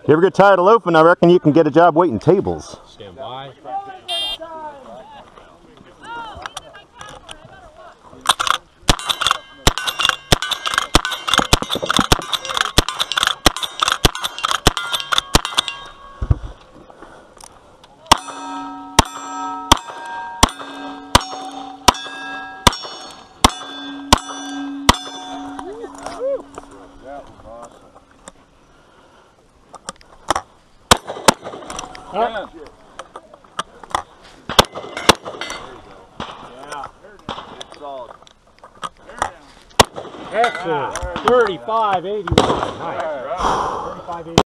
If you ever get tired of loafing, I reckon you can get a job waiting tables. Stand by. Yeah. Excellent. 35-81. Nice. 35-81.